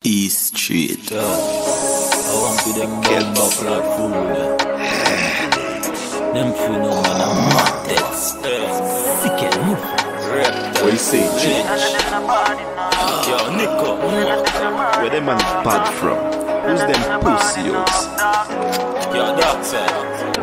East Street. I want to them get buffalo food. Them food no man a mad dead. Sick it, move. What you say, Church? Yo, Nico. Where them man bad from? Who's them pussies? Yo, dog side.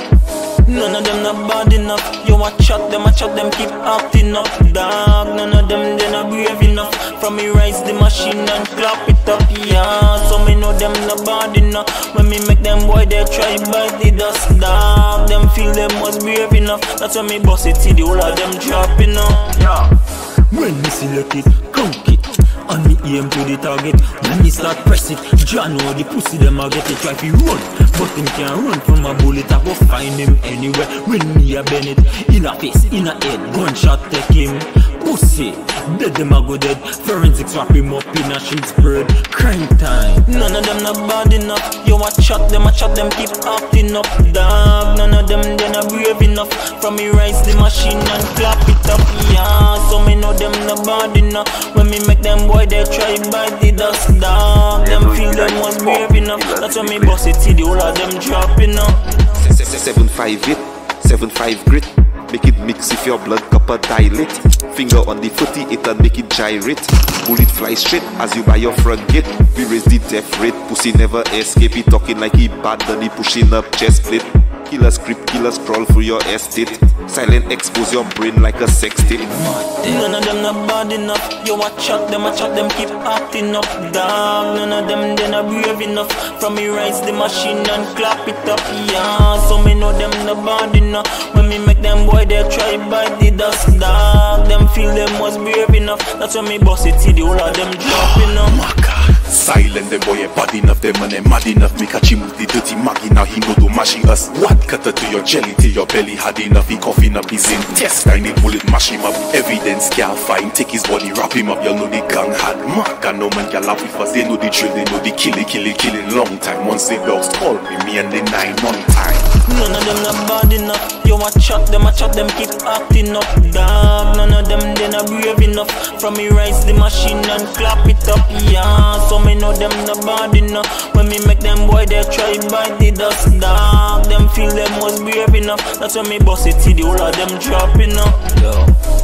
None of them not bad enough. You watch out them keep acting up. Dog, none of them they not brave enough. From me rise the machine and clap it up. Yeah, so me know them not bad enough. When me make them boy they try bite the dust. Dog, them feel them was brave enough. That's when me bust it till the whole of them dropping up. Yeah. When me select it, conk it, and me aim to the target. When me start press it, John know the pussy them a get it. Try to run, but him can't run from a bullet. I go find him anywhere. When me a bend it, in a face, in a head, gunshot take him. Pussy, dead them a go dead. Forensics wrap him up in a sheet spread. Crime time. None of them not bad enough. You watch out them keep acting up. Dog, none of them they not brave enough. From me rise the machine and clap it up. Yeah, so me know them not bad enough. When me make them boy they try bite the dust. Dog, them feel them was brave enough. That's when me bust it till the whole of them dropping up. 758, 75 grit. Make it mix if your blood copper dilate. Finger on the 48 and make it gyrate. Bullet fly straight as you by your front gate. We raise the death rate. Pussy never escape. He talking like he bad and he pushing up chest plate. Killers creep, killers crawl through your estate. Silent expose your brain like a sex tape. None of them not bad enough. You watch out them keep acting up. Dog, none of them they not brave enough. From me rise the machine and clap it up. Yeah, so me know them not bad enough. When me make them boy they try bite the dust. Dog, them feel them was brave enough. That's when me bust it till the whole of them dropping up. Oh my God. Silent, the boy bad enough, them and them mad enough. Me catch him with the dirty maggie, now he know do mashing us. What cutter to your jelly till your belly had enough. He coughing up his intestine, the bullet mash him up. Evidence can't find, take his body, wrap him up. You know the gang had mark, and no man can laugh with us. They know the drill, they know the killing long time. Once the dogs call me and the 9 on time. None of them not bad enough. You watch out them keep acting up. Damn, none of them they not brave enough. From me rise the machine and clap it up. Yeah, so me know them not bad enough. When me make them boy they try bite the dust. Dog, them feel them was brave enough. That's when me bust it till the whole of them dropping up. Yo.